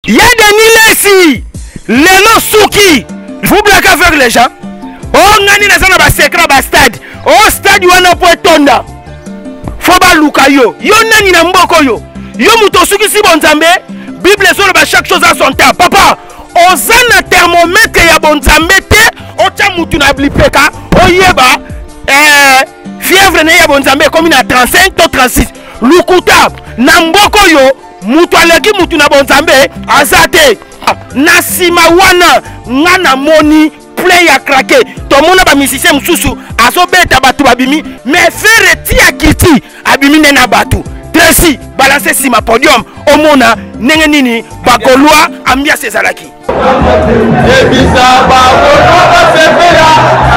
Y'a des Nilesi, les noms Souki. Vous blaguez avec les gens. Oh, nani na zana ba secret ba stade. Oh, stade wana po tonda. Foba lukayo. Yo nani na mboko yo. Yo muto Souki si bonzambe. Bible sur ba chaque chose à son temps. Papa, ozana thermomètre ya bonzambe te. Ocha mutu na blipeka. Oyeba. Fièvre na ya bonzambe comme na 35 to 36. Lukuta na mboko yo. Mutu aleki mutu na bonzambe azate. Na sima wana ngana moni plein ya craqué. Tout le monde ba musicien mususu azobeta batu babimi mais faire tia kiti abimi nena batu. Tracy balancer sima podium omona nenge nini bakolwa ambiance ezalaki. Ebisa bakolwa basepela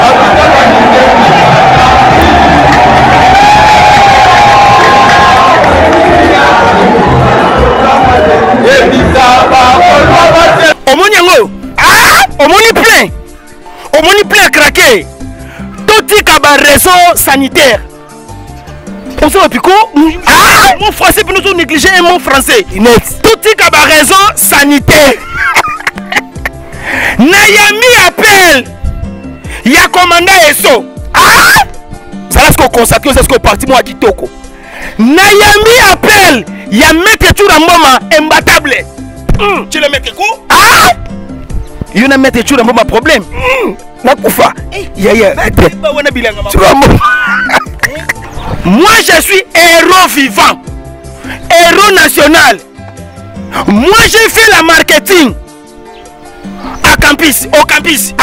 Omoni yango, omoni plein craqué. Tout kaba réseau sanitaire. On sait pico. Mon français peut nous négliger et mon français. Tout kaba réseau sanitaire. Nayami appelle. Ya commandant ESO. Ça là ce qu'on constate, c'est ce qu'on parti moi qui toko. Nayami appelle. Ya mette tout dans moment imbattable. Tu le mets quoi? Il y a mettre tout dans moment problème. Na kufa. Moi je suis héros vivant. Héros national. Moi j'ai fait la marketing. À campus, au campus.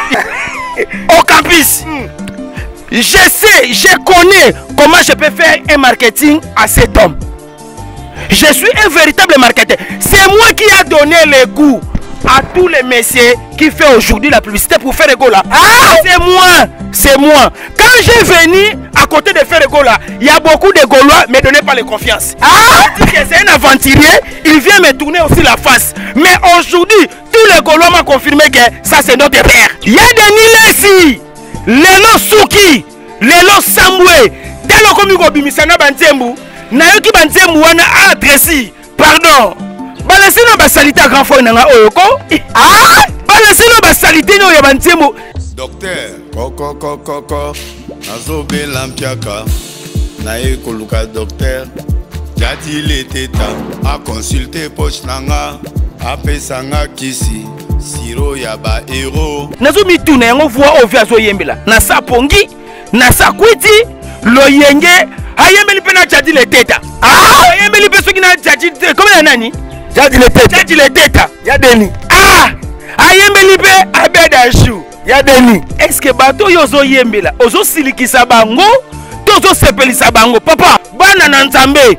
Au campus. Je sais, je connais comment je peux faire un marketing à cet homme. Je suis un véritable marketeur. C'est moi qui a donné le goût à tous les messieurs qui font aujourd'hui la publicité pour faire Ferregola. C'est moi. Quand j'ai venu à côté de Ferregola, il y a beaucoup de Gaulois mais donnez pas les confiance. C'est un aventurier, il vient me tourner aussi la face. Mais aujourd'hui, tous les Gaulois m'ont confirmé que ça c'est notre père. Il y a des Nilesi, les noms Souki, les noms Samoué, tel comme Bimisana Bantembu. Nayoki banzembu wana adressi pardon balasino basalita grand frère nanga oyoko balasino basalite no ya banzembu docteur koko nazobe lampiaka naye koluka docteur jadi le teta a consulter poche nanga apesanga kisi siro ya ba héros nazo mituna yango voix ovia zo yembela na sapongi na sakwiti loyenge ayembeli pe na jadi le teta ayembeli pe soki na jadi comme na nani jadi le teta ya deni ayembeli pe abeda chou ya deni est-ce que bato yo zo yembela ozo silikisa bango tozo sepelisa bango papa bana na nzambe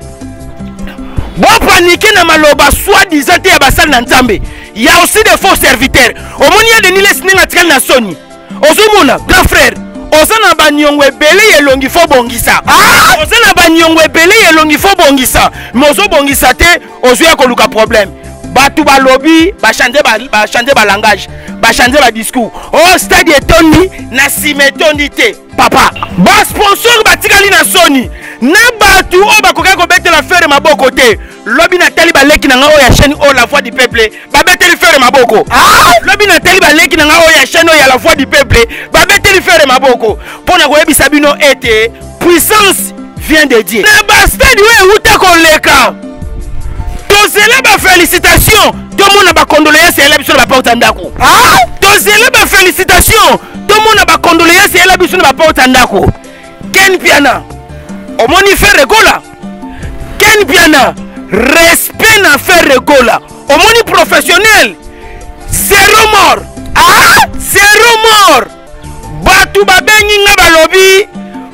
bo paniquer na maloba soi-disant te ya basali na nzambe il y a aussi des faux serviteurs omoni ya deni les ninga tika na soni ozo mona grand frère Ozana banyongwe bele yelongi fo bongisa. Ozana banyongwe bele yelongi fo bongisa. Mozo bongisa te ozo ya koluka problème. Batu ba lobby, ba changer ba langage, ba changer ba discours. Oh stade etoni na simetoni te. Papa, ba sponsor ba tikali na soni. Na batu o ba koka ko betela faire maboko te. Lobby na tali ba leki na nga o ya chaîne o la voix du peuple. Ba beteli faire maboko. Lobby na tali ba leki na nga o ya chaîne o ya la voix du peuple. Ba beteli faire maboko. Pona ko yebisa bino ete puissance vient de Dieu. Na ba stade we uta ko leka. Tozela ba félicitations. Tout le monde a ba condoléances et la sur la porte andako. Tozela ba félicitations. Tout le monde a ba condoléances et la sur la porte andako. Ken piana. Omoni Ferregola. Ken piana. Respect na Ferregola. Omoni professionnel. Zéro mort. Zéro mort. Batu babengi nga balobi.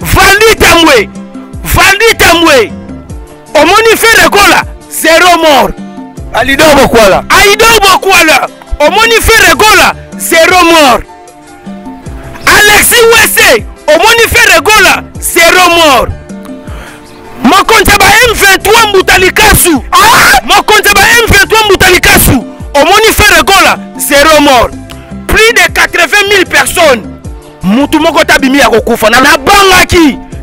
Valdi tamwe. Omoni Ferregola. Zéro mort. Aido Bokwala. Omoni Ferregola. Zéro mort. Alexis Wesse. Omoni Ferregola. Zéro mort. Mokonza ba M23 Mbutalikasu. Mokonza ba M23 Mbutalikasu. Omoni Ferregola. Zéro mort. Plus de 80 000 personnes. Mutu moko tabimi ya kokufa. Na bangaki.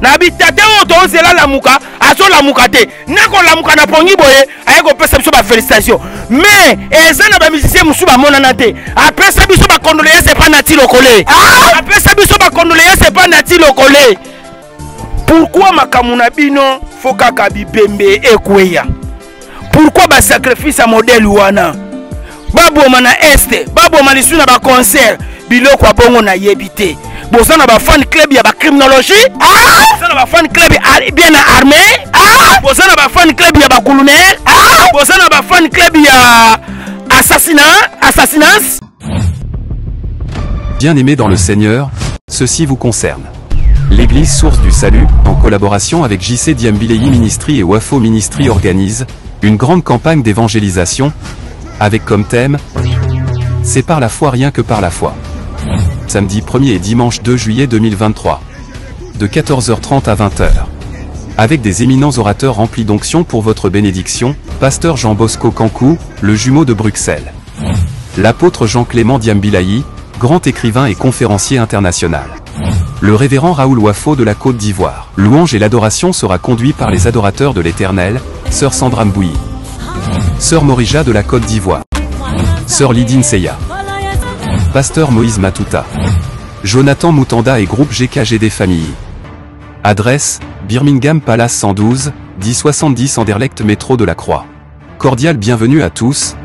na bitate oto zela la muka azo la muka te nako la muka na pongi boye ayeko pesa biso ba félicitation mais eza na ba musicien musu ba monana te après ça biso ba condoléances pas nati lokole après ça biso ba condoléances pas nati lokole. Pourquoi makamuna bino foka kabibembe ekweya? Pourquoi ba sacrifice à modèle wana? Babo mana este, babo malisu na ba concert, biloko bongo na yebité. Boza na ba fan club ya ba criminologie, boza na ba fan club bien na armée, boza na ba fan club ya ba colonel, boza na ba fan club ya assassinats. Bien-aimés dans le Seigneur, ceci vous concerne. L'église Source du Salut, en collaboration avec JC Diambilei Ministry et Wafo Ministry organise une grande campagne d'évangélisation, avec comme thème « C'est par la foi rien que par la foi ». Samedi 1er et dimanche 2 juillet 2023, de 14h30 à 20h. Avec des éminents orateurs remplis d'onction pour votre bénédiction, Pasteur Jean Bosco Kankou, le jumeau de Bruxelles. L'apôtre Jean-Clément Diambilei, grand écrivain et conférencier international. Le révérend Raoul Wafo de la Côte d'Ivoire. Louange et l'adoration sera conduit par les adorateurs de l'Éternel, Sœur Sandra Mbouyi, Sœur Morija de la Côte d'Ivoire, Sœur Lydine Seya, Pasteur Moïse Matuta, Jonathan Moutanda et groupe GKGD Famille. Adresse, Birmingham Palace 112, 1070 Anderlecht métro de la Croix. Cordial bienvenue à tous.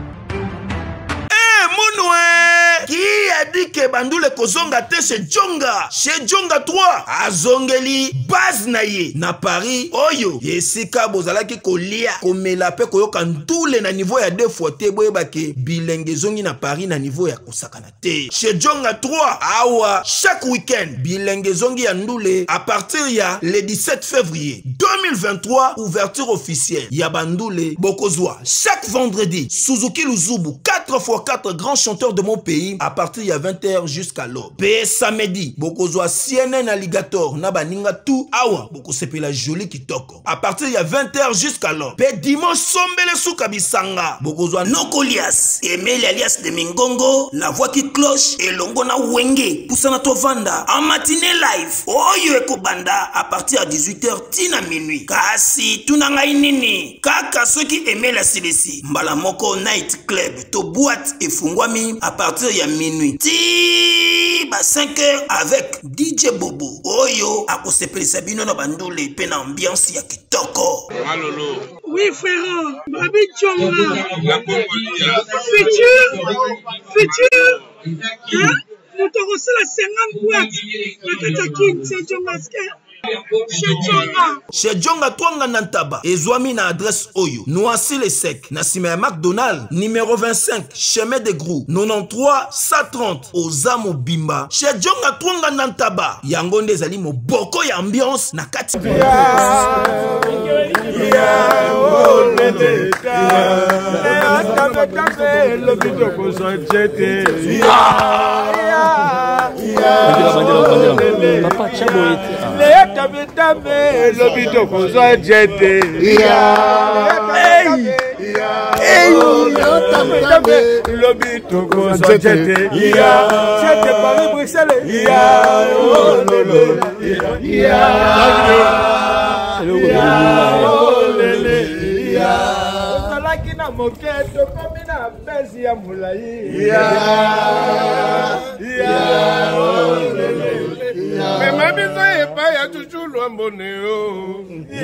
Dit que Bandoule Kozonga te chez Djonga 3 azongeli base na ye na Paris oyo yesika bozalaki kolia komela pe koyoka ntule na niveau ya 2 fois te boyebake bilenge zongi na Paris na niveau ya kosakana te chez Djonga 3 awa chaque week-end bilenge zongi ya ndule à partir ya le 17 février 2023 ouverture officielle ya Bandoule Bokozwa chaque vendredi Suzuki Luzubu 4x4 grands chanteurs de mon pays à partir ya 20h jusqu'à l'aube. Pe samedi, bokozwa CNN Alligator na baninga tout awa boko sepela joli kitoko. À partir ya 20h jusqu'à l'aube. Pe dimanche sombele souka bisanga. Bokozwa Nokolias, Emile alias de Mingongo, la voix qui cloche et longo na wenge poussana tovanda en matinée live. Oyo ekobanda à partir à 18h tina minuit. Kasi tunanga inini. Kaka ceux qui aimaient la CDC. Mbala moko night club to boîte et fungwami à partir ya minuit. Ba 5h avec DJ Bobo. Oyo akosepeli sabino na Bandoule pe na ambiance ya kitoko. Malolo. Oui frère, Babi Djonga. La Congolia. Futur. Hein? Nous te reçons la 50 boîtes. La Katakin, c'est Djonga. Chez Djonga Twanga Nantaba, Ezwami na adresse Oyo, Noisy les Secs, Nassime McDonald, numéro 25, chemin de Grou, 93 130, Ozamo Bimba. Chez Djonga Twanga Nantaba, Yangonde Zali mo boko ya ambiance na kati. Papa Chabo Mais ma maison est pas, il y a toujours loin bonheur.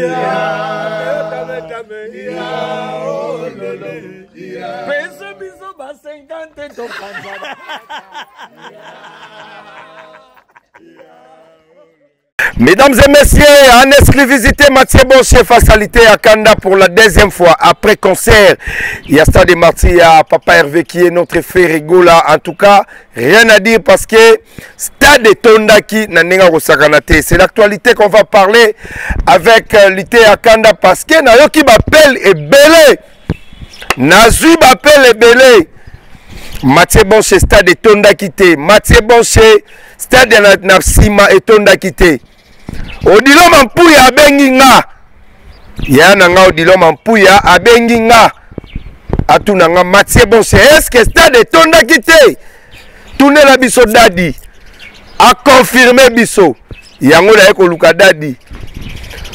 Mesdames et messieurs, en exclusivité, Mathieu Boncher facilité à Kanda pour la 2e fois après concert. Il y a Stade Marty, il y a Papa Hervé qui est notre frère Rigola. En tout cas, rien à dire parce que Stade Tondaki Nanenga Rosakanate. C'est l'actualité qu'on va parler avec l'ité à Kanda parce que Nayoki m'appelle et belé. Nazu m'appelle et belé. Mathieu Boncher, Stade Tondaki te. Mathieu Boncher, Stade Napsima et Tondaki te. Odilo Mampuya abengi nga. Ya nanga Odilo Mampuya abengi nga. Atu nanga Mathieu Boncher. Est-ce que Stade Tondaki te? Tourne la biso dadi. A confirmé biso. Yango la eko luka dadi.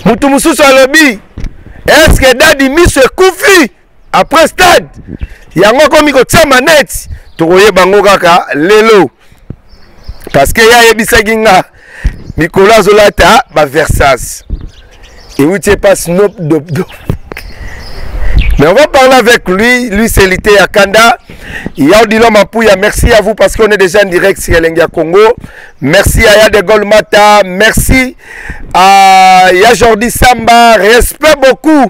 mutu mususu alobi est-ce que dadi miso ekufi après stade yango komi kotia maneti tokoyeba ngo kaka lelo parce que ya yebisaki nga mikolo azolata baversas ewuti pas Snoop Dogg. Mais on va parler avec lui. Lui, c'est Lité Yakanda. Yaudilo Mapouya, merci à vous parce qu'on est déjà en direct sur Elenga Congo. Merci à Yade Golmata. Merci à Jordi Samba. Respect beaucoup.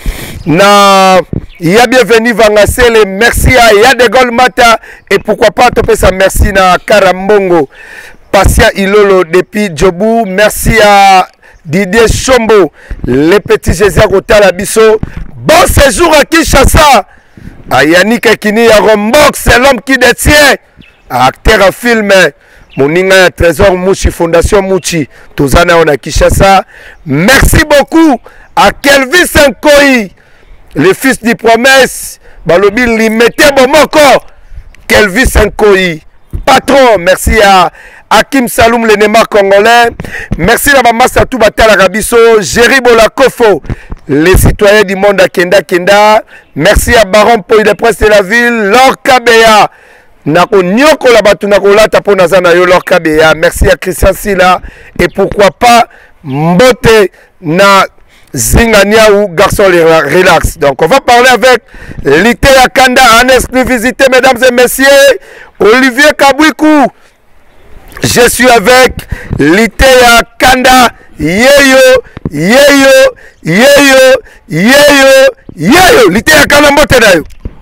Na ya bienvenue Vangasele. Merci à Yade Golmata. Et pourquoi pas topé ça. Merci na Karambongo. Passia Ilolo depuis Djobou. Merci à Didier Chombo. Les petits Jésus à Bisso. Bon séjour à Kinshasa. À Yannick Kini à Rombox, c'est l'homme qui détient. Acteur à film. Moninga Trésor Mouchi, Fondation Mouchi. Tozana on a Kinshasa. Merci beaucoup à Kelvis Nkoyi, le fils du promesse. Balobi limité Bomoko. Kelvis Nkoyi. Patron, merci à Hakim Saloum, le Nema congolais. Merci à Mamasa Toubatal Arabiso, Jerry Bolakofo, les citoyens du monde à Kenda Kenda. Merci à Baron Poy de Presse de la ville, Lord Kabea. Nako Nyoko la batu nako lata po nazana yo Lord Kabea. Merci à Christian Silla. Et pourquoi pas Mbote na Zingania ou Garçon Relax. Donc on va parler avec Lité Yakanda en exclusivité, mesdames et messieurs. Olivier Kabouikou. Je suis avec Lité Yakanda. Yeyo, yeyo, yeyo, yeyo, yeyo. Lité Yakanda mbote dayo.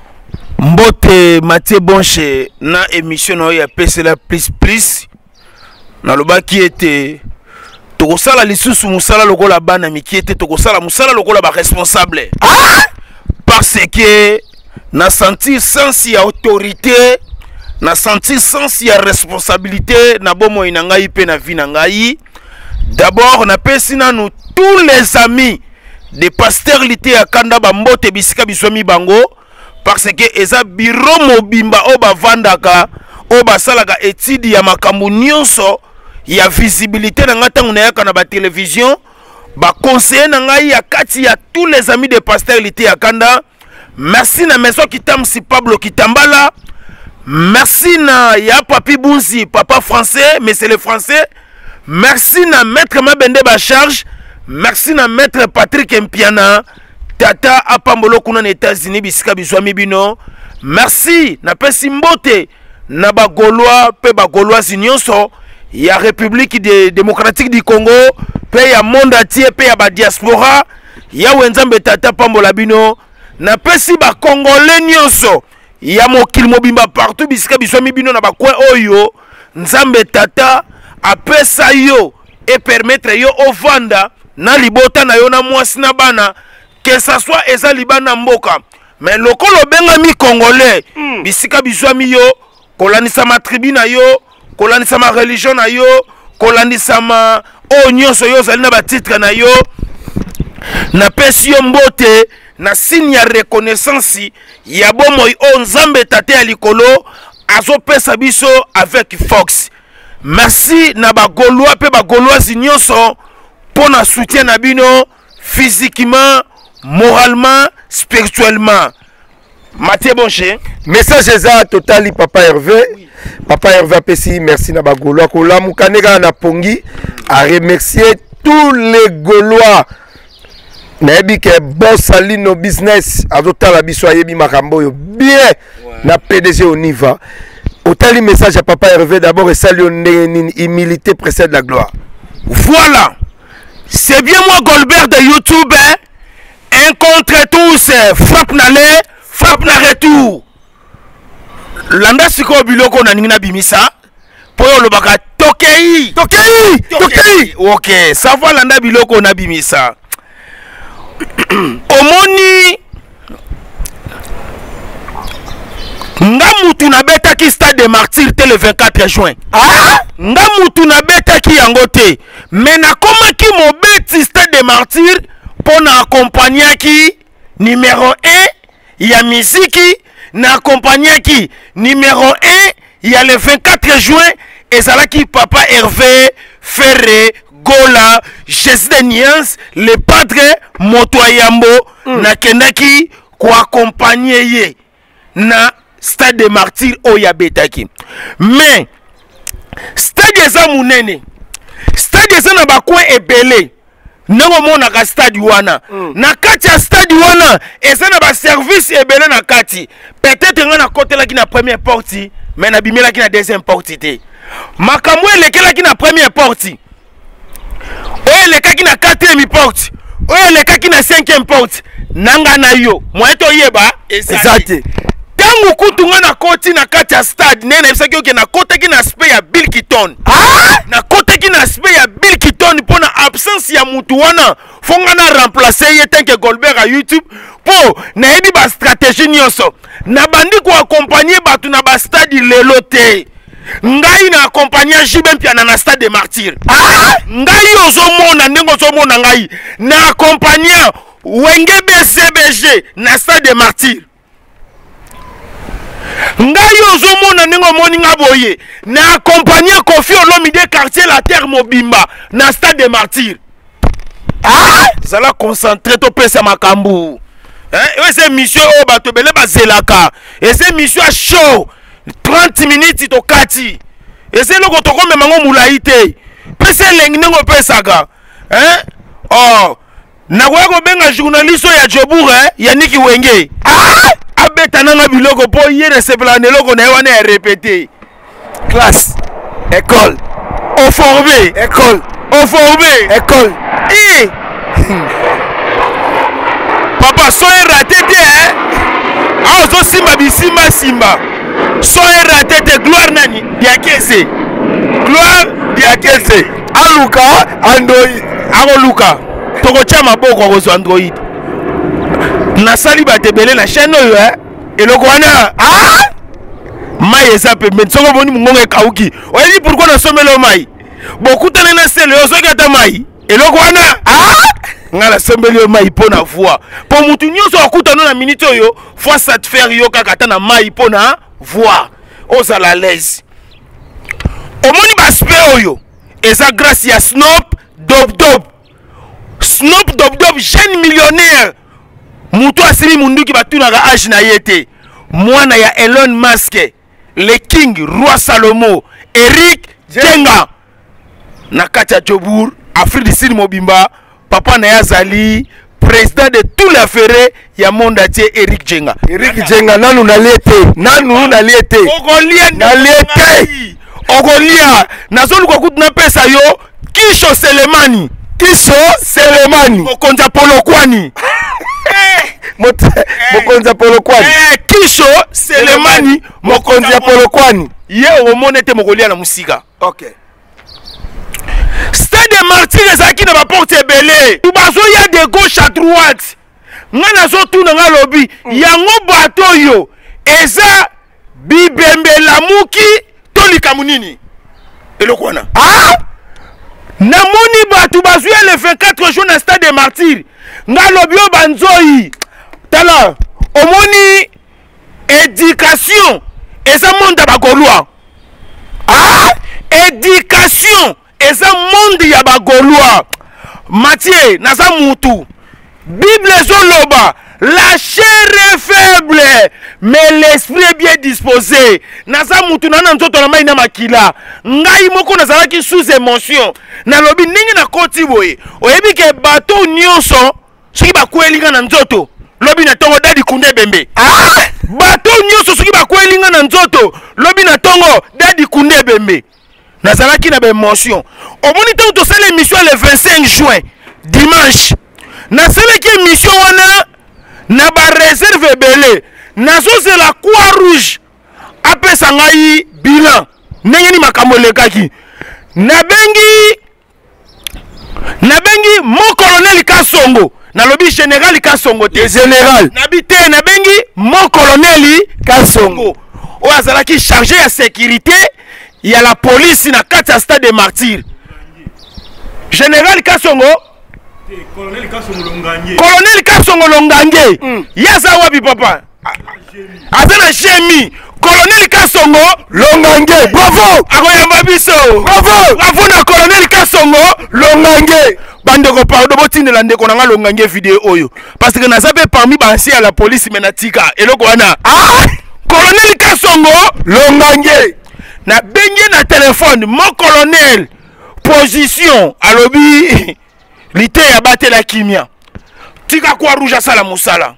Mbote Mathieu Bonche na émission na ya PCLA plus na loba qui était tokosala lisusu musala lokola bana miki était tokosala musala lokola ba responsable parce que na sentir sens ya autorité na sentir sens ya responsabilité na bomo inangai pe na vie na ngai. D'abord na pesi na nous tous les amis de pasteur Lité Yakanda ba mbote bisika bisomi bango parce que eza bureau mobimba o ba vandaka o ba salaka étude ya makambo nyonso ya visibilité na ngata ngunayaka na ba télévision ba conseiller na ngai ya kati ya tous les amis de pasteur Lité Yakanda. Merci na maison Kitamsi Pablo Kitambala. Merci na ya Papi Bunzi, papa français, mais c'est le français. Merci na maître Mabende Bacharge. Merci na maître Patrick Mpiana. Tata Apambolo kuna na États-Unis bisika biswami bino. Merci na pesi mbote na ba Gaulois pe ba Gaulois nyonso ya République démocratique du Congo pe ya monde entier pe ya ba diaspora ya wenzambe tata Pambola bino na pesi ba Congolais nyonso ya mokili mobimba partout bisika biswami bino na ba coin oyo nzambe tata apesa yo et permettre yo ovanda na libota na yo na mwasi na bana que ça soit eza libana mboka mais lokolo benga mi congolais bisika biswami yo kolanisa ma tribu na yo kolanisa ma religion na yo kolanisa ma o nyonso yo zali na ba titre na yo na pesi yo mbote na signe ya reconnaissance ya bomoi o nzambe tate ya likolo azopesa biso avec Fox. Merci na ba Gaulois pe ba Gaulois nyonso pour na soutien na bino physiquement, moralement, spirituellement. Mathieu Bonche. Message eza totali Papa Hervé. Oui. Papa Hervé Pessi, merci na ba Gaulois. Kola mukanega na pongi a remercier tous les Gaulois. Nayebi ke boss ali no business azotala biso ayebi makambo yo bien na PDG Oniva. Otali message à Papa Hervé d'abord et salut humilité précède la gloire. Voilà. C'est bien moi Goldberg de YouTube hein? Un contre tous, frappe n'allait, frappe n'a retour. Landa siko biloko na ningina bimisa. Poyo lo baka tokei. Ok, ça va landa biloko na bimisa. Omoni Ngamutu na beta ki stade de martyr le 24 juin. Ngamutu na beta ki yangote. Mais na koma ki mo beti stade de martyr pour na accompagner qui numéro 1 il y a musique na accompagner qui numéro 1 il y a le 24 juin et ça là qui papa Hervé Ferré gola Jésus de Niance le padre Motoyambo nakendaki ko accompagner ye na stade de martyr oyabetaki mais stade eza munene stade eza na bakwe ebele nango monaka stade wana na kati ya stade wana eza na ba service ebele na kati peut-être nga na kotelaki na première porte mais na bimelaki na deuxième porte te makambo elekelaki na première porte oyo elekaki na quatrième porte oyo elekaki na cinquième porte nanga na yo moye toyeba ezate tangu kutu nga na koti na kati ya stade nene ebisaki oke na kotaki na aspect ya Bill Kiton na kotaki na aspect ya Bill Kiton mpo na absence ya mutu wana fonga na remplacer ye tanke Goldberg à YouTube po nayebi ba stratégie nyonso na bandi ko accompagner batu na ba stade lelo te ngai na accompagner Jibe Mpiana na stade de martyr ngai ozomona ndenge ozomona ngai na accompagner Wenge BCBG na stade de martyr ngai ozomona ndenge omoni nga boye na accompagner Kofi Olomide quartier la terre mobimba na stade de martyr zala concentré to pesa makambu c'est mission o bato bele bazelaka et c'est mission show 30 minutes to kati et c'est loko to ko mango mulaite pesa lengi ngo pesaka oh na ko benga journaliste ya Jobour Yannick Wenge abeta nanga biloko po yere sepelane loko na wana répéter classe école au formé école au formé école papa soye raté te ozo simba bisima simba soye raté te gloire nani diakese gloire diakese aluka android akoluka tokotia maboko kozo android nasali batebele na chaîne oyo eloko wana mai eza pembeni soko boni mungongo ekauki oyebi pourquoi nasomela mai bokutana na sele oyo soki ata mai eloko wana nga nasombeli yo mai mpo na voi mpo mutu nyonso akutana na minute oyo fois satisfaire yo kaka ata na mai mpo na voi ozala l'aise omoni baspect oyo eza grâce ya Snoop Dogg jeune millionnaire mutu asimi munduki batunaka age na ye te mwana ya Elon Musk le king roi Salomo Eric Jenga na kati ya Jobour Afrique du Sud mobimba papa na yazali président de tous les affaires ya monde entier Eric Jenga nanu na liete ogolia nazolu kwa kutu na pesa yo Kisho Selemani mokonza Polokwane mokonza Polokwane Kisho Selemani mokonza Polokwane ye omone te mokolia na musika okay stade de martyr ezaki na baporte ebele tubazo ya de gauche à droite nga nazo tuna nga lobi yango bato oyo eza bibembela muki tolika munini eloko wana namoni bato bazwi le 24 jours na stade de martyr nga lobi o banzoi tala omoni éducation eza monde bagolwa éducation eza monde ya bagolwa Mathieu naza mutu Bible ezoloba la chair est faible mais l'esprit est bien disposé naza mutu nana nzoto na mai na makila ngai moko nazalaki sous émotion na lobi ndenge na koti boye oyebi ke bato nyonso soki bakwelinga na nzoto lobi na tongo dadi kunde bembe bato nyonso soki bakwelinga na nzoto lobi na tongo dadi kunde bembe nazalaki na émotion omoni tango tosala émission le 25 juin dimanche nasalaki émission wana na ba réserve ebele nazozela Croix Rouge apesa ngai bilan ndenge ni makambo elekaki nabengi mon colonel Kasongo nalobi général Kasongo te général nabite nabengi mon colonel Kasongo oyo azalaki chargé ya sécurité ya la police na kati ya stade de martyr général Kasongo colonel Kasongo Longange yaza wapi papa aza na Jemi colonel Kasongo Longange, bravo. akoyamba biso. Bravo na colonel Kasongo Longange. bandeko pardon botindela ndeko nanga Longange vidéo oyo parce que naza pe parmi bansi à la police menatika eloko wana colonel Kasongo Longange na benye na téléphone mon colonel position alobi lité ya batela kimia tika kwa rouge sala musala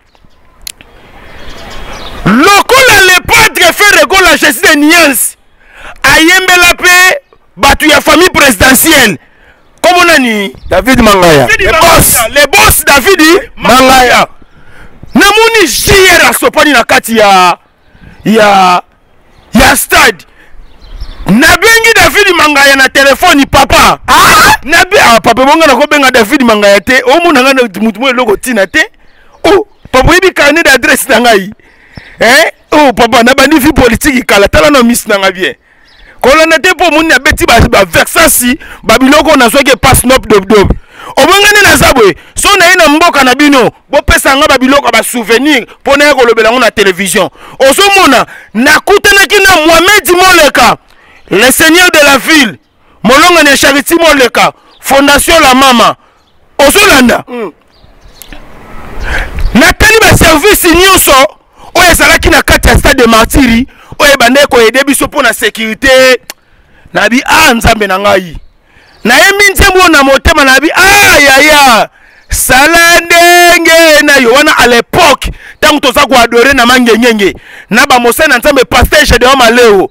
lokola le padre fait regola Jésus de Niance ayembela pe batu ya famille présidentielle. Comment on a dit David Mangaya. Le boss David Mangaya. Namuni JR asopani na kati ya stade. Nabengi David Mangaya na telefoni papa. Papa bonga na ko benga David Mangaya te. O muna ngana mutu mo loko tina te. Oh, papa ibi carnet d'adresse na ngai. Oh papa na bandi fi politique kala tala no miss na bien. Kolona te po muni abeti ba vexasi babiloko na soke pass nop dob. Obongane na zabwe so na ina mboka na bino bo pesa nga babiloko ba souvenir pona ko lobela na télévision. Osomona nakutana kina Mohamed Moleka, le seigneur de la ville. Molonga ne Charity Moleka, Fondation La Mama. Osolanda. Na tani ba service nyonso o ezalaki na kati ya stade de Martyri. Oye bande ko aider biso pour la sécurité na bi nzambe na ngai na yemi nzembo na motema na bi ya sala ndenge na yo wana à l'époque tant toza ko adorer na mangengenge na ba mosana na nzambe pasteur Gedeon Maleo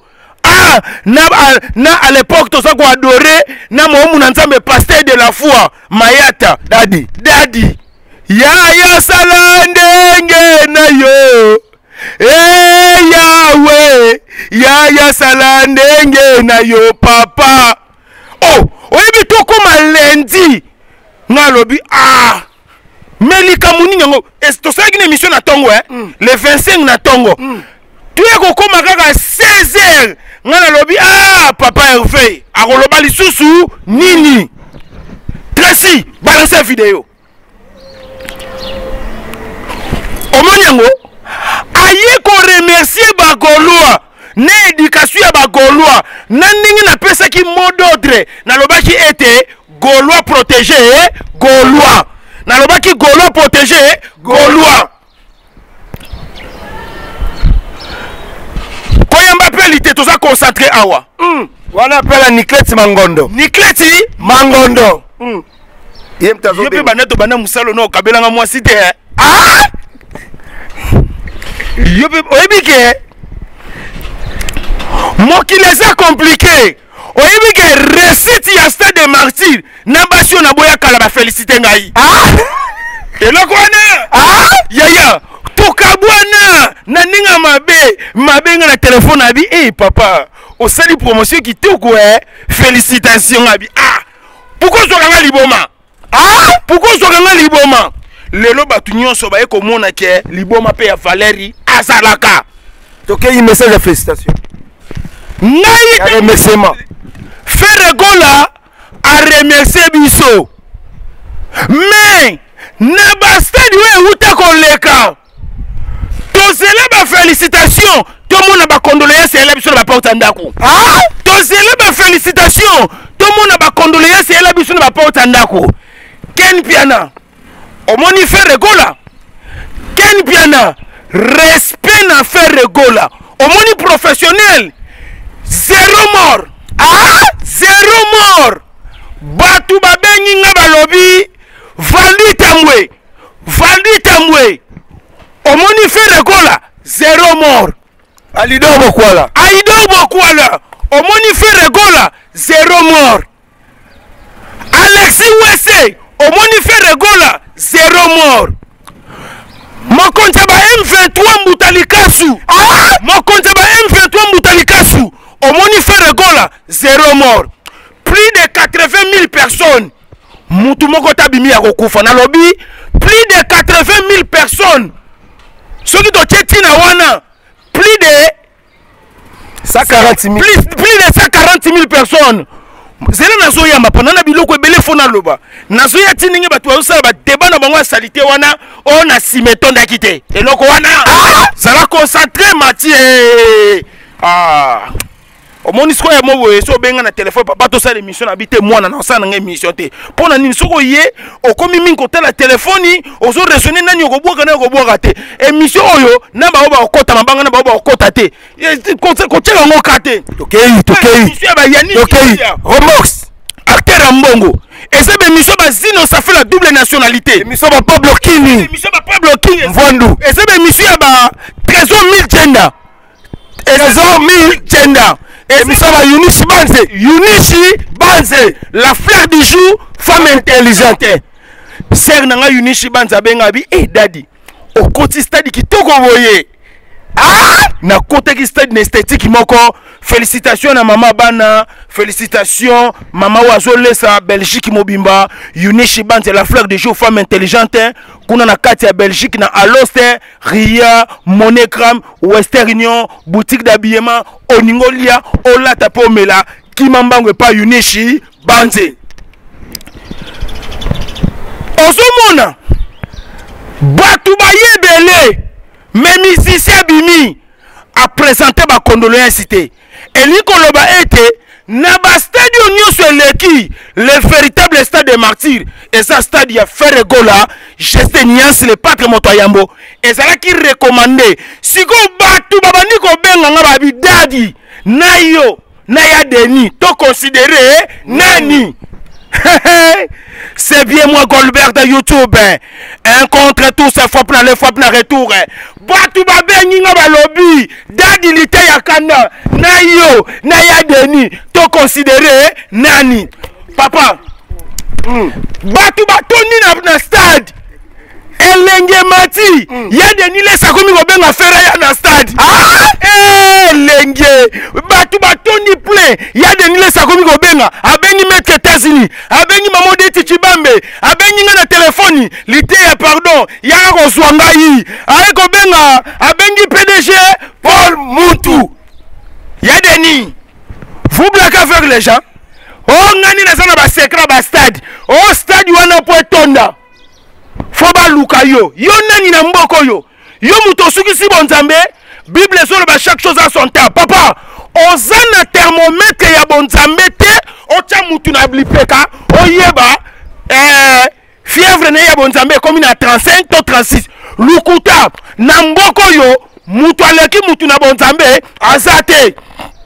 na à l'époque toza ko adorer na momu na nzambe pasteur de la foi Mayata dadi ya sala ndenge na yo Yahweh ya sala ndenge na yo papa. Oh oyebi toko malendi ngalobi melika muni nyango to saki na émission na tongo le 25 na tongo tu eko koma kaka 16h ngana lobi papa Hervé akoloba lisusu nini Tracy balance vidéo omonyango aye ko remercier ba Gaulois na éducation ya ba Gaulois na ningi na pesa ki mot d'ordre na lobaki ete Gaulois protégé Gaulois na lobaki Gaulois protégé Gaulois koyamba pe lité toza concentré awa wana pela Nikleti Mangondo yepe baneto bana musalo no kabelanga mwasi te Oebike mokili eza compliqué oyebike recette ya stade de Martyr na basio na boya kala ba féliciter ngai eloko wana yaya tokabwana na ninga mabenga na telefone abi papa osali promotion kitoko félicitations abi pourquoi zokanga liboma pourquoi zokanga liboma lelo batu nyonso baye komona ke liboma pe ya Valérie azalaka tokei message de félicitations ngai remerciement Ferregola a remercié biso mais na ba stade we uta koleka tozela ba félicitations to mona ba condoléances ela biso na ba porte ndako tozela ba félicitations to mona ba condoléances ela biso na ba porte ndako Ken Piana omoni Ferregola Ken Piana respect na Ferregola omoni professionnel zéro mort zéro mort batu babengi nga balobi Valdi Tambwe omoni Ferregola zéro mort Alido Bokwala omoni Ferregola zéro mort Alexis Wesse omoni Ferregola zéro mort mokonza ba M23 Mbutalikasu omoni Ferregola zéro mort plus de 80 000 personnes mutu moko tabimi ya kokufa na lobi plus de 80 000 personnes soki totie na wana plus de 140 000 personnes zela nazoyamba pendant na biloko ebele fona loba nazoya tininge bato bazosala badeba na bango ya salite wana oyo na nsima etondaki te eloko wana zala concentré Mathieu omoni sikoyo ya moboye so obenga na telefone papa tosala émission na bite mwana na osala nanga émission te mpo na nini soki oye okomi mingi kotala telefoni ozoresone nani okobwaka nani okobwaka te émission oyo na bao bakokota mabanga na bao bakokota te kotiaka yango ka te tokei Romox acteur ya mbongo eza bémission bazino ça fait la double nationalité émission ba Pablo King Mvandu eza bémission ya ba trésor 1000 gender trésor 1000 gender émission ba Yunishi Banze la fleur du jour femme intelligente sœur nanga Yunishi Banze abenga bi daddy okoti stade kitoko boye na côté qui stade esthétique moko félicitations na mama bana félicitations mama wazole sa Belgique mobimba Yunishi Banze la fleur du jour femme intelligente kuna na kati ya Belgique na Aloste Ria Monogram Western Union boutique d'habillement oningolia olata pomela kimambango pa Yunishi Banze ozomona batu bayebele mais musicien bimi a présenté ba condoléances te eliko loba ete na ba stade nyonso eleki le véritable stade des martyrs et ça stade ya Ferregola geste niance le patre moto yambo ezala ki recommandé siko batu babandi ko benga nga ba bidadi na yo na ya deni to considérer nani c'est bien moi Goldberg de YouTube un contre tous fois plein les fois plein retour batu babengi nga balobi dadi lite ya kana na yo na ya deni to considérer nani papa batu batoni na stade elenge mati ya deni lesa komi kobenga fera ya na stade elenge batu batoni plein ya deni lesa komi kobenga abengi maître États-Unis abengi mamode tichibambe abengi nga na telefoni lite ya pardon ya kozwa ngai aye kobenga abengi PDG Paul Mutu ya deni vous blaguez avec les gens ngani na sana ba secret ba stade stade wana po etonda foba luka yo nani na mboko yo muto sukisi bonzambe Bible solo ba chaque chose à son temps papa ozana thermomètre ya bonzambe te ocha mutu na blipeka oyeba fièvre na ya bonzambe comme na 35 to 36 lukuta na mboko yo mutu aleki mutu na bonzambe azate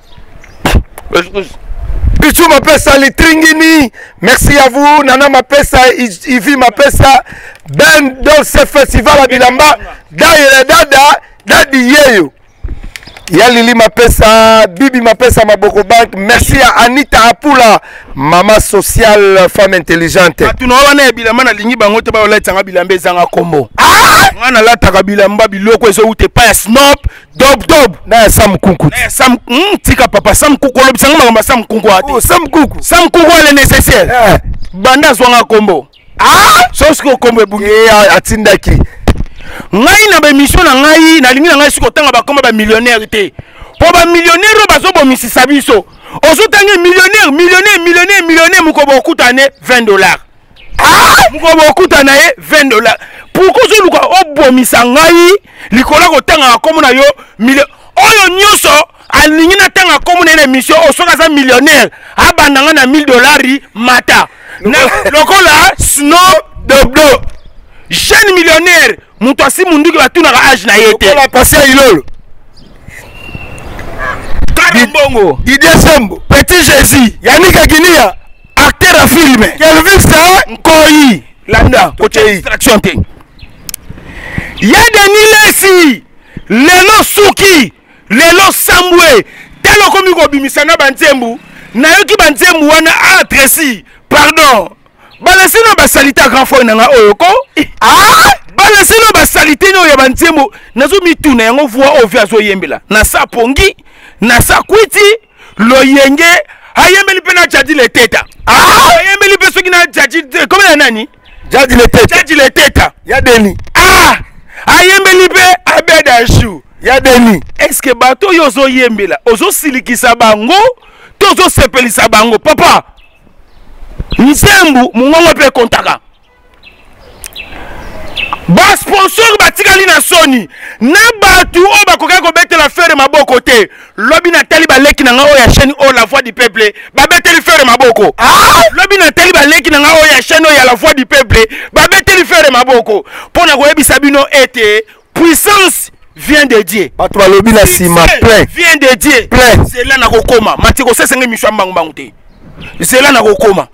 Pichu mapesa litringini, merci à vous. Nana mapesa, Ivi mapesa, ben dans ce festival à Bilamba, dadi yeyo. Yalili mapesa, Bibi mapesa maboko bank. Merci à Anita Apula, maman sociale, femme intelligente. Tunaona bilamba na lingi bango te ba ola tanga bilamba ezanga kombo. Ngana la taka bilamba biloko ezo ute pa snop dob na sam kunku. Na sam tika papa sam kuku lo bisanga ngamba sam kunku ate. Sam kuku le nécessaire. Banda zwanga kombo. Sosko kombo ebugi atindaki. Ngai na ba mission na ngai na lingi na ngai siko tanga ba komba ba millionnaire te. Po ba millionnaire bazo bo misisa biso. Ozo tanga millionnaire mukobo okutane $20. Mukobo okutana ye $20. Pourquoi zo luka obomisa ngai likola ko tanga komo na yo oyo nyoso alingi na tanga komo na émission osoka za millionnaire abandanga na $1000 mata. Na lokola Snoop Dogg jeune millionnaire muto asi munduki batuna ka age na yete la passer ilolo Karambongo Didier Sembo Petit Jésus Yannick Aguinia acteur à film Kelvin Star Nkoyi landa koche distraction te ya denilesi lelo suki lelo sambwe telo komi ko bimisana banzembu na yoki banzembu wana adresi pardon balasino basalita grand fois nanga oyoko balasino basalite no ya banzembu nazo mituna yango voix ovia zo yembela na sapongi na sakwiti loyenge ayembeli pena jadi le teta ayembeli pe soki na jadi comme na nani jadi le teta ya deni ayembeli pe abeda shu ya deni est-ce que bato yo zo yembela ozo silikisa bango tozo sepelisa bango papa nzembu mungongo pe kontaka ba sponsor batikali na soni na batu o bakoka ko betela fere maboko te lobi na tali baleki na ngao ya chaîne o la voix du peuple ba beteli fere maboko lobi na tali baleki na ngao ya chaîne o ya la voix du peuple ba beteli fere maboko pona ko yebisa bino ete puissance vient de Dieu. Bato balobi na sima plein. Vient de Dieu. Plein. C'est là na kokoma. Matiko se senge miswa mbangu mbangu te. C'est là na kokoma.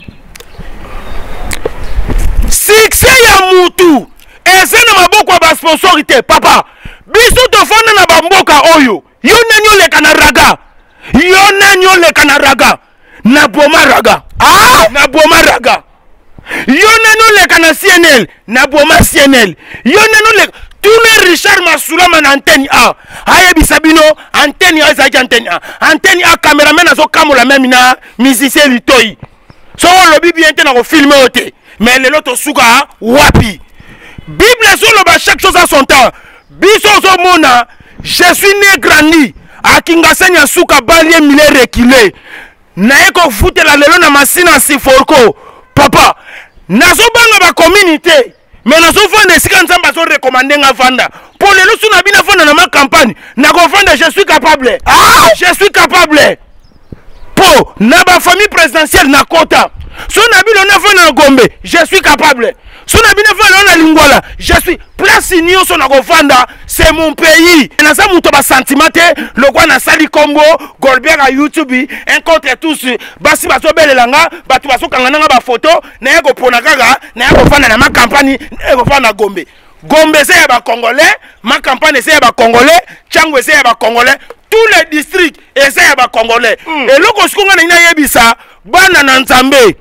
Succès ya mutu. Ese na maboko ba sponsorité papa. Biso to fana na bamboka oyo. Yo nanyo leka na raga. Yo nanyo leka na raga. Na boma raga. Na boma raga. Yo nanyo leka na CNL. Na boma CNL. Yo nanyo leka Tourne Richard Masoulama na antenne A. Aye bisabino antenne A ezaki antenne A. Antenne A cameraman azo kamola même na musicien litoi. So lobi bien te na ko filmer ote. Mais le loto suka wapi. Bible solo ba chaque chose à son temps. Biso zo mona, je suis né grandi. Akingasanya suka balie mile reculé. Na eko fute la lelo na masina siforko. Papa, nazo banga ba communauté. Mais nous avons des gens qui sont recommandés à vendre. Pour les gens qui ont fait dans ma campagne, je suis capable. Je suis capable. Pour la famille présidentielle, na kota. Si on a fait dans Gombe, je suis capable. Si on a fait dans Lingwala, je suis place union sur la Gofanda, c'est mon pays. Et dans ça, mon sentiment, le roi na sali Congo, Goldberg à YouTube, un contre tous, basi baso belle langa, batu baso kangana ba photo, na yako ponakaga, na yako fana na ma campagne, na yako fana Gombe. Gombe c'est ba Congolais, ma campagne c'est ba Congolais, Tchangwe c'est ba Congolais, tous les districts c'est ba Congolais. Et loko skonga na ina yebisa, bana na Nzambe.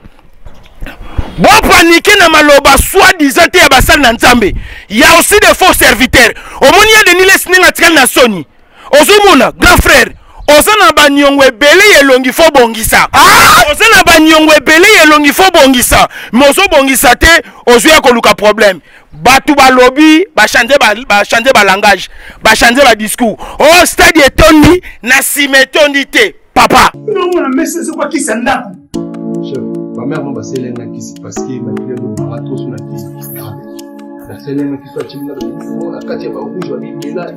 Bon paniquer na maloba soi-disant te ya basal na Nzambe. Il y a aussi des faux serviteurs. Au moins il y a des niles sninga tika na soni. Ozumuna grand frère. Ozana ba nyongwe bele yelongi fo bongisa. Ozana ba nyongwe bele yelongi fo bongisa. Mozo bongisa te ozuya ko luka problème. Batu ba lobby ba changer ba langage, ba changer ba discours. Oh stade etondi na simetondi te. Papa. Non mais c'est quoi qui s'endap? Chef, ma mère m'a passé l'un qui s'est parce qu'il m'a dit le marathon sur la tête. La seule qui soit timide, la quatrième va rouge, va là.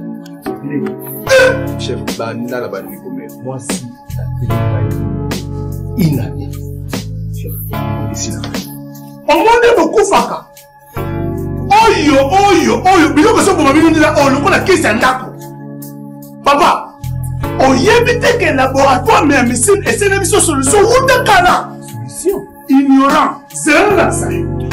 Chef, banda la bande comme moi si la télé inanée. Chef, on décide. On m'a beaucoup faka. Oyo, bilo que ça pour ma vie là, oh, le coup la caisse en dako. Papa, on y évite que le laboratoire mais médecine et c'est une solution ou de cana. Ignorant, c'est là ça.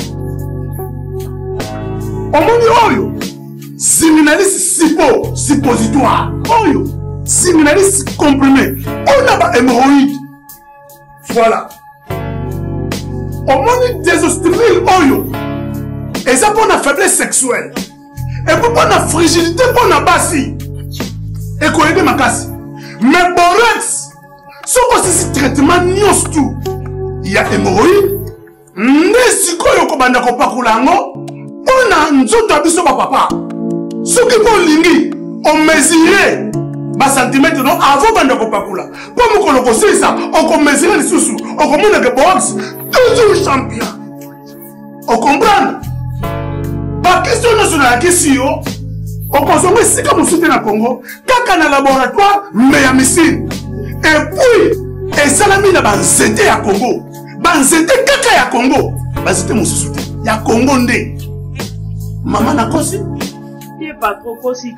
On m'a dit oyo, séminaliste suppositoire, oyo, séminaliste comprimé, on a pas hémorroïde. Voilà. On m'a dit désostérile oyo, et ça pour la faiblesse sexuelle, et pour la fragilité pour la bassi, et qu'on aide ma casse. Mais borax, ce que c'est traitement nios tout. Il y a hémorroïde, n'est-ce que vous avez un pakulango, on a un autre abisso papa. Ce qui est lingi, on mesurait ma centimètre avant de pakula. Pour me connaître ça, on mesurait les sous, on commande que box, toujours champion. On comprend? Pas question nationale, la question, on consomme si comme on soutient le Congo, quand on a un laboratoire, mais à missile. Et puis, et ça l'a mis dans c'était à Congo. C'était kaka ya Congo. C'était mon soutien. Ya Congo ndé. Maman n'a pas si. Il n'est pas trop possible.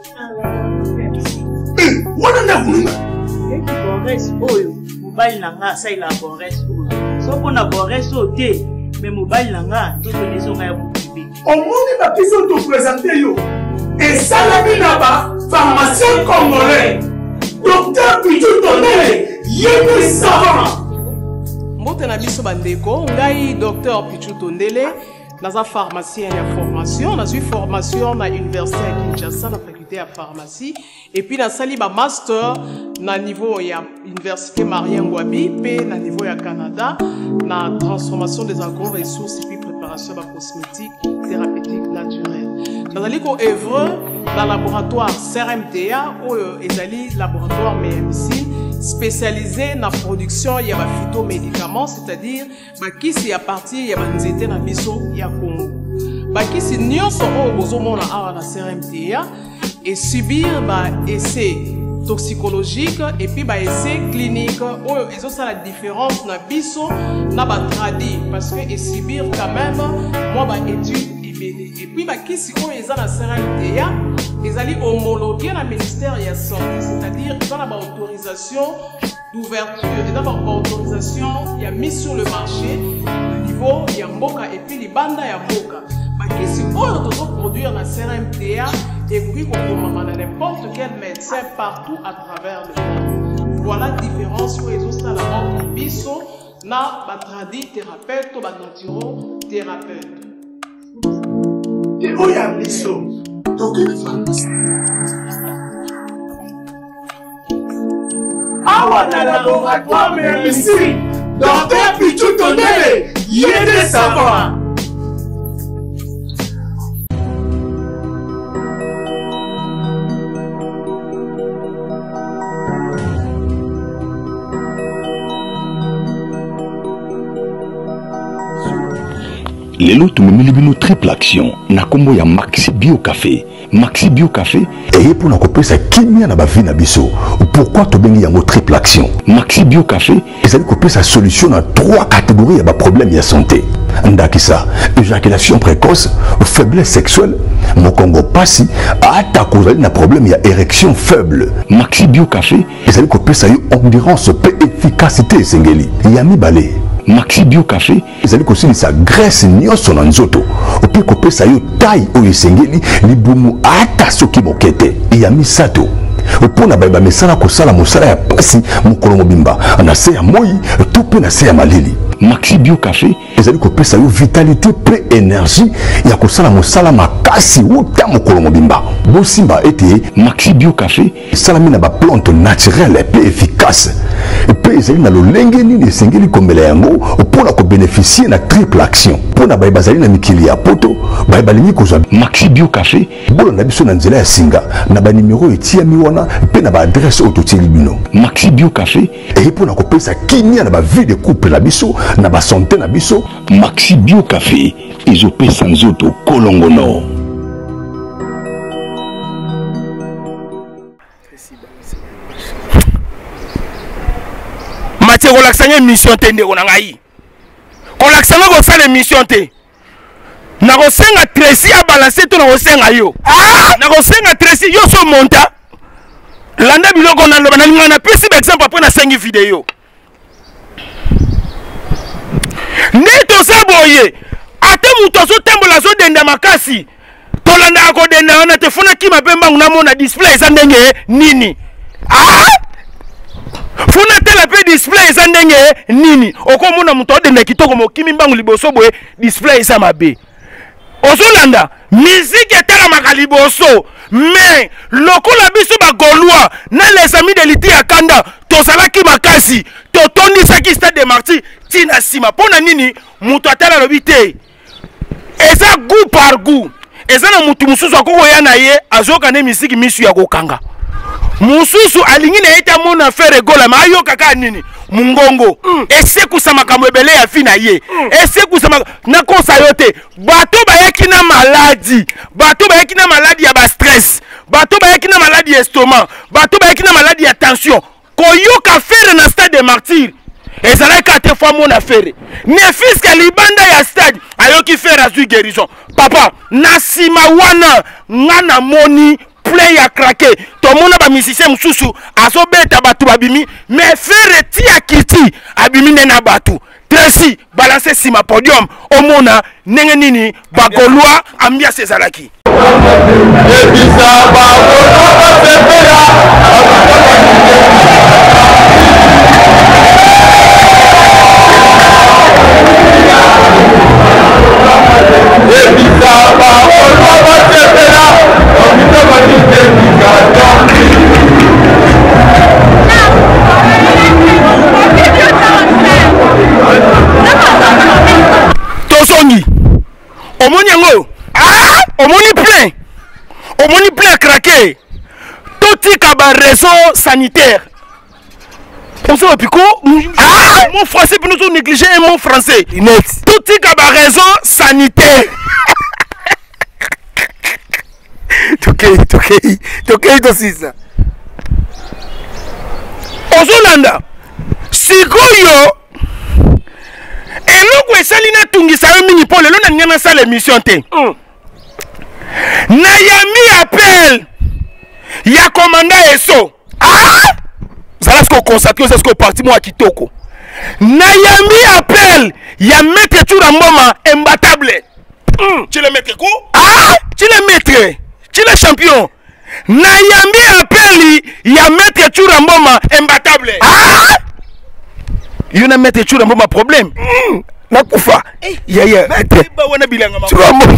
On en a voulu. Et qui boresse oyo. Mobile nanga, ça il a boresse oyo. Sauf qu'on a boresse au thé. Mais mobile nanga, tout le maison a bouclé. Au monde, la question de présenter yo. Et ça l'a mis là-bas, pharmacien congolais. Docteur Pichu Tondele, yémi savant. Mbote na biso bandeko, ngai docteur Pichu Tondele, naza pharmacien ya formation, nazui formation na université ya Kinshasa na faculté ya pharmacie et puis nasali ba master na niveau ya université Marien Ngouabi pe na niveau ya Canada na transformation des agro-ressources et puis préparation de cosmétiques thérapeutiques naturelles. Nazali ko œuvre dans le laboratoire CRMTA ou ezali laboratoire MMC spécialisé dans la production de phytomédicaments, c'est-à-dire bakisi à partir de nzete na biso ya Congo. Bakisi nyonso oyo bozomona awa na CRMTA et subir ba essai toxicologique et puis ba essai clinique oyo ça la différence na biso na ba tradi parce que et subir quand même moi ba étude et puis bakisi oyo eza na CRMTA ezali homologué na ministère ya santé, c'est-à-dire ils ont la autorisation d'ouverture, ils ont la autorisation il y a mis sur le marché au niveau ya mboka et puis libanda ya mboka bakisi oyo tozo produire na CRMTA et puis qu'on dans n'importe quel médecin partout à travers le monde. Voilà la différence où ils ont ça la entre biso na batradi thérapeute ou naturothérapeute. Et où y a biso? Awa na laboratoire MMC, Dr. Pichou Tondele, yede savant. Lelo tumemili bino triple action na kombo ya Maxi Bio Café. Maxi Bio Café et pour na kopesa kimia na bavi na biso. Pourquoi to bengi yango triple action? Maxi Bio Café ezali kopesa solution na 3 catégories ya ba problème ya santé. Ndakisa, éjaculation précoce, faiblesse sexuelle, mokongo pasi, ata kozali na problème ya érection faible. Maxi Bio Café ezali kopesa yo endurance pe efficacité sengeli. Yami balé. Maxi Bio Café ezali kosilisa graisse nyonso na nzoto opi kopesa yo taille oyo esengeli libumu ata soki mokete ya misato opona bayeba mesala kosala mosala ya pasi mokolo mobimba na se ya moi to pe na se ya malili. Maxi Bio Café ezali kopesa yo vitalité pe énergie ya kosala mosala makasi uta mokolo mobimba. Bosimba ete Maxi Bio Café salami na ba plante naturelle pe efficace pe ezali na lolenge nini esengeli komela yango mpona ko bénéficier na triple action mpona bayeba zali na mikili ya poto bayeba lingi kozwa Maxi Bio Café bolo na biso na nzela ya singa na ba numéro etiami wana pe na ba adresse ototieli bino. Maxi Bio Café e mpona kopesa kimia na ba vie de couple na biso na ba santé na biso. Maxi Bio Café ezopesa nzoto kolongono. Mathieu kolakisanga émission te ndeko na ngai kolakisanga kosala émission te na kosenga Tracy a balancer to na kosenga yo na kosenga Tracy yo so monta landa biloko na loba na linga na pesi ba exemple après na sengi vidéo neto saboye ate muto so tembola so denda makasi to landa ko denda na te funa kima pemba na mona display za ndenge nini funa tela pe display za ndenge nini okomona muto odenda kitoko mokimi mbangu liboso boye display za mabe ozolanda musique etala makaliboso mais lokola biso ba Gaulois na les amis de l'ité ya kanda tosalaki makasi totondisaki stade de martyrs tina sima pona nini muto atala lobi te eza goût par goût eza na mutu mususu akokoya na ye azoka ne musique misu ya kokanga mususu alingi na eta mona faire gola ma ayo kaka nini mungongo ese kusama kamwe ebele ya fina ye ese kusama na konsa yote bato bayaki na maladie ya ba stress bato bayaki na maladie ya estomac bato bayaki na maladie ya tension koyoka faire na stade de martyrs ezala 4 fois mona faire ne fiska libanda ya stade ayoki faire azui guérison papa na sima wana ngana moni plein ya craqué to mona ba musicien mususu azobeta batu babimi mais faire tia kiti abimi na batu Tracy balancer sima podium omona ndenge nini ba Gaulois ambiance ezalaki Tosongi omoni yango omoni plein sanitaire. On sait mon français peut nous négliger un mot français. Tout est à raison sanitaire. Tokei aussi ça. Ozolanda. Sikoyo. Eloko esali na tungisa yo mini pole lo na nyana sa l'émission te. Nayami appel. Ya commandant Eso. Zala sko consacrer c'est ce que parti moi kitoko. Nayami appel. Ya maître Churamboma imbattable. Tu le maître quoi? Tu le maître. Tu le champion. Nayami appel. Ya maître Churamboma imbattable. Yuna maître Churamboma problème. Nakufa. Ya. Ba wana bilanga ma. Churamboma.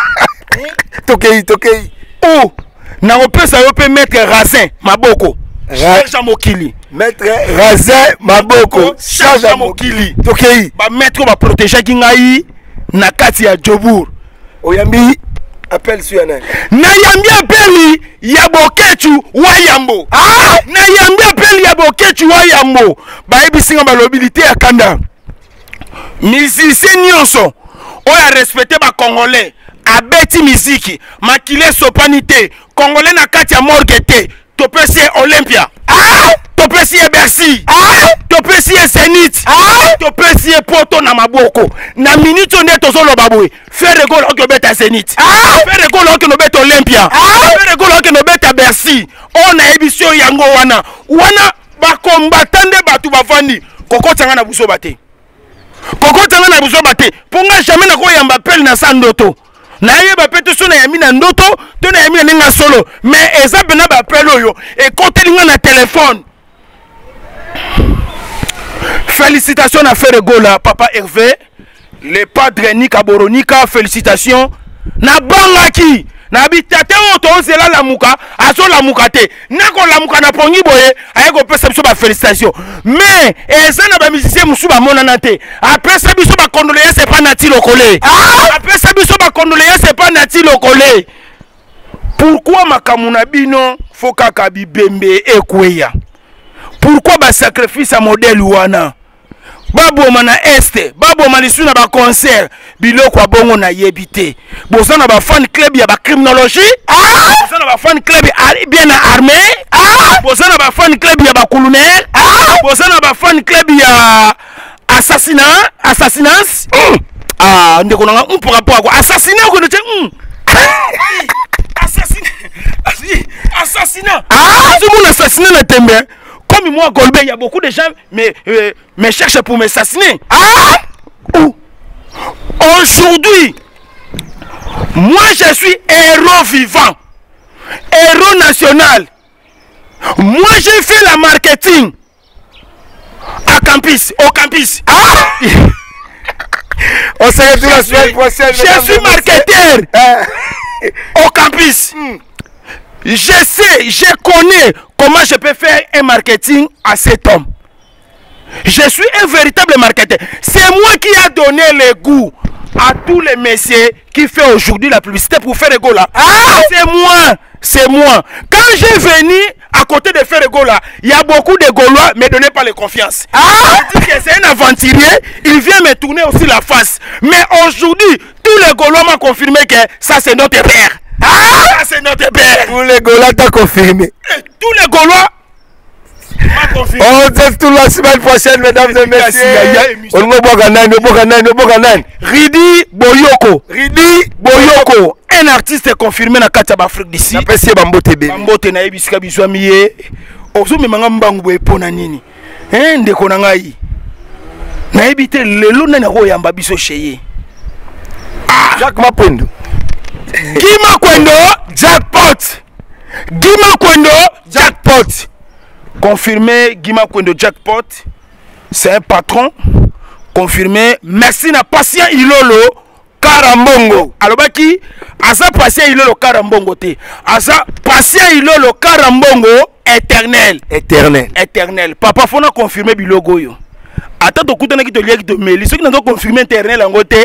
Tokei. Oh. Na opesa yo pe maître Razin Maboko. Charge Mokili. Maître Razin Maboko. Charge Mokili. Tokei. Ba maître ba protéger kingai na kati ya Jobour. Oyambi appel sur na. Na yambi appel ya Bokechu Wayambo. Na yambi appel ya Bokechu Wayambo. Ba ebisinga ba lobilité ya kanda. Musicien nyonso oya respecter ba congolais. Abeti miziki makile sopanité congolais na kati ya morgete topesi Olympia topesi Bercy topesi Zenith topesi Poto na maboko na minute nde tozoloba boye faire gol ok beta Zenith faire gol ok no beta Olympia faire gol ok no beta Bercy on a émission yango wana ba combattant batu bavandi kokotanga na buso bate ponga jamais na ko yamba pel na sandoto na yeba peto so na yami na ndoto to na yami na solo mais ezab na ba pelo yo et kotelinga na téléphone. Félicitations à Ferregola papa Hervé le padre Nika Boronika, félicitations na bangaki na bitate oto ozela la muka azo la mukate nako la muka na pongi boye ayeko pesa biso ba félicitations mais eza na ba musicien musu ba monana te apesa biso ba condoléances pas nati lokole apesa biso ba condoléances pas nati lokole. Pourquoi makamuna bino foka kabibembe ekweya? Pourquoi ba sacrifice à modèle wana? Babo mana este, babo malisuna ba concert, biloko abongo na yebite. Bozana ba fan club ya ba criminologie, bozana ba fan club bien armé, bozana ba fan club ya ba colonel, bozana ba fan club ya assassinats. Ndeko nanga pour rapport à assassinat ko de assassinat. C'est mon assassinat na tembe. Comme moi, Golbe, il y a beaucoup de gens me cherchent pour m'assassiner. Aujourd'hui, moi je suis héros vivant, héros national. Moi j'ai fait la marketing au campus. On se retrouve la semaine prochaine. Je suis marketeur au campus. Je sais, je connais comment je peux faire un marketing à cet homme. Je suis un véritable marketeur. C'est moi qui a donné le goût à tous les messieurs qui font aujourd'hui la publicité pour faire Gola. C'est moi. Quand je venu à côté de faire Gola, il y a beaucoup de Gaulois ne me donnaient pas la confiance. Je dis que c'est un aventurier, il vient me tourner aussi la face. Mais aujourd'hui, tous les Gaulois m'ont confirmé que ça c'est notre père. Ça c'est notre père. Tous les Gaulois t'ont confirmé. Tous les Gaulois m'ont confirmé. On se retrouve la semaine prochaine, mesdames et messieurs. Ridi Boyoko, un artiste confirmé na kati ya Afrique d'ici. Napesi bambote be. Bambote na yebisika bizwa miye. Ozo memanga mbangu epona nini? Ndeko na ngai. Na yebite lelo na ko yamba biso cheye. Jacques Makwendo. Gima Kwendo jackpot. Gima Kwendo jackpot. Confirmé Gima Kwendo jackpot. C'est un patron. Confirmé. Merci na patient Ilolo Karambongo. Alobaki asa patient Ilolo Karambongo te. Asa patient Ilolo Karambongo éternel. Papa fona confirmé bilogo yo. Ata to kutana ki to liaki to meli. Soki na to confirmer éternel angote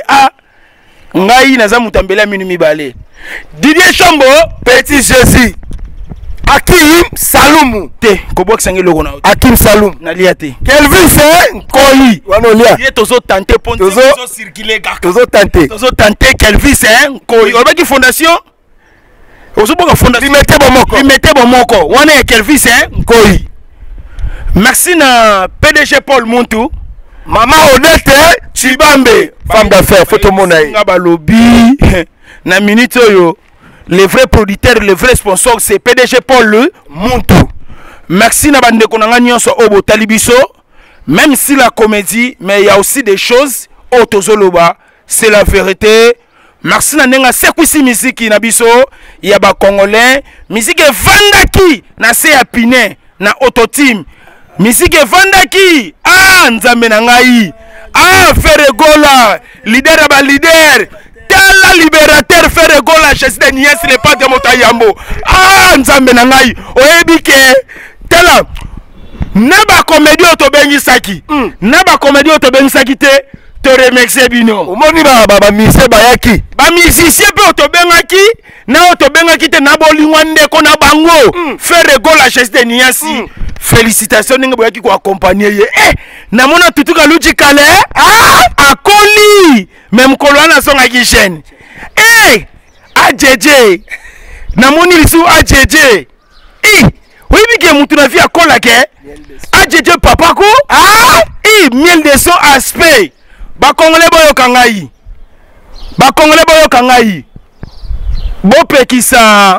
ngai naza mutambela minu mibale. Didier Chambo Petit Jésus. Akim Salumu. Te, kobok sangi logo na. Akim Salum. Nalia te. Kelvis Nkoi. Wanolia. Ye tozo tenter ponte, tozo circuler gaka. Tozo tenter. Tozo tenter Kelvis Nkoi. Obaki fondation. Ozo boka fondation. Limete bomoko. Wana e Kelvis Nkoi. Merci na PDG Paul Muntu. Maman Odette Chibambe. Femme d'affaires, photo monaï. Nga balobi. Na minute yo. Les vrais producteurs, les vrais sponsors, c'est PDG Paul Muntu. Merci na bande konanga nyonso obo talibiso. Même si la comédie, mais il y a aussi des choses autozoloba, c'est la vérité. Merci na nenga sekwisi musique na biso, il y a ba congolais, musique vandaki na se apine na autotime. Musique vandaki, ah nzambe na ngai. Ah Ferregola, leader ba leader. La libérateur fait gola chez des nièces n'est pas de Motayambo. Ah nzambe na ngai oyebike tela naba comédie otobengi saki naba comédie otobengi saki te te remercier bino omoni ba musicien bayaki ba musicien pe otobengaki na otobengaki te na bolingwa ndeko na bango faire gola chez des nièces. Félicitations ninga boyaki ko accompagner ye na mona tutuka luchi kale akoli même kolwana songa kishen ajeje na moni lisu ajeje oyibike mutu na vie akola ke ajeje papa ko miel de son aspect ba congolais boyo kangai bo pekisa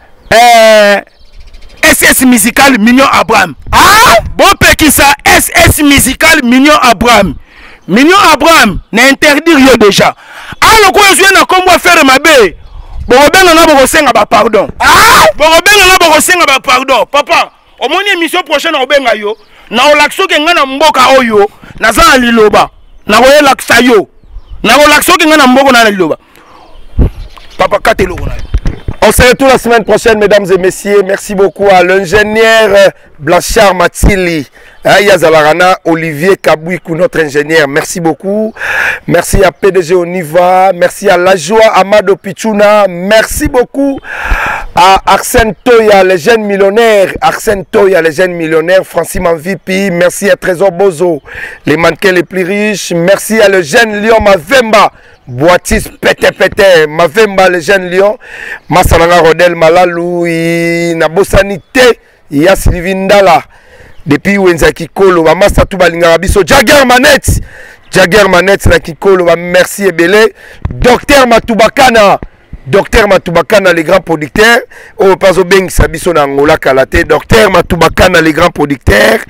SS musical Mignon Abraham. Bon pekisa SS musical Mignon Abraham. Mignon Abraham n'a interdit rien déjà. Alors quand je viens à comment faire ma bé, bon ben on a beau senga ba pardon. Bon ben on a beau senga ba pardon. Papa, au moins émission prochaine au benga yo, na olakso ke ngana mboka oyo, na za liloba. Na oye laksa yo. Na olakso ke ngana mboko na liloba. Papa katelo na. On se retrouve la semaine prochaine, mesdames et messieurs. Merci beaucoup à l'ingénieur Blanchard Matili, Yazalarana, Olivier Kabouikou, notre ingénieur. Merci beaucoup. Merci à PDG Oniva. Merci à Lajoie Amado Pichuna. Merci beaucoup à Arsène Toya, les jeunes millionnaires. Arsène Toya, les jeunes millionnaires. Francis Manvipi. Merci à Trésor Bozo, les mannequins les plus riches. Merci à le jeune Lion Mavemba. Boitis pété Mavemba le jeune lion Masalanga Rodel Malalou Nabosanité ya Silvindala depuis Wenza Kikolo Masa Tubalinga Biso Jagger Manette na Kikolo merci ebele Docteur Matubakana les grands producteurs au paso beng sabiso na ngola kalate Docteur Matubakana les grands producteurs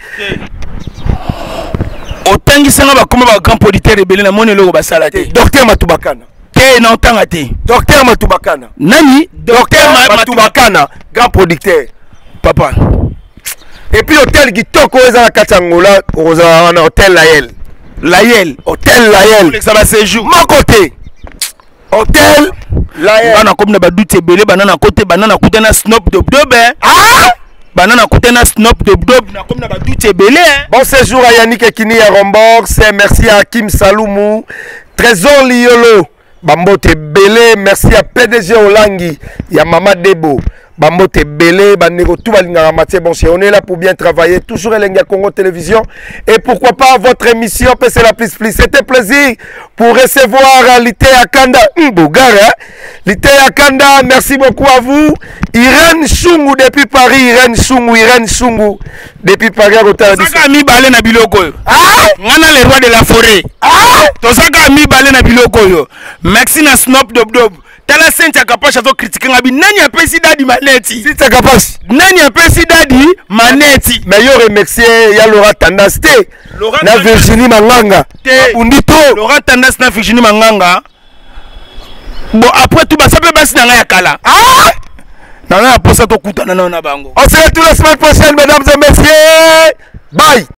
Otangi sanga ba koma ba grand producteur ebele na monelo ba salate Docteur Matubakana te na otanga te Docteur Matubakana nani Docteur Matubakana grand producteur papa et puis hôtel kitoko eza na katangola oza na hôtel Layel hôtel Layel ça va séjour mon côté hôtel Layel bana comme na ba doute ebele banana côté banana kutana snop de banana kutena snop de blob na comme na ba doute belé. Bon séjour à Yannick Kini à Rombox, merci à Kim Salumu, Trésor Liolo, Bambote Belé, merci à PDG Olangi, ya Mama Debo, Bambote Belé, Banero tout balinga maté bon on est là pour bien travailler, toujours Elenga Congo Télévision et pourquoi pas votre émission PC la plus. C'était plaisir pour recevoir Lité Akanda Mbogara, Lité Akanda, merci beaucoup à vous. Irène Chungu depuis Paris, Irène Chungu depuis Paris à Rotterdam. Tosaka mi balé na biloko yo. Ngana le roi de la forêt. Tosaka mi balé na biloko yo. Merci na Snop Dob. Tala sente akapacha to critiquer ngabi nani apesi dadi maneti. Si ta kapache. Nani apesi dadi maneti. Mais yo remercier ya Laura Tendance te. Na Virginie Manganga. Undito. Laura Tendance na Virginie Manganga. Bon après tout ba ça peut basi na nga ya kala. On se retrouve la semaine prochaine, mesdames et messieurs. Bye.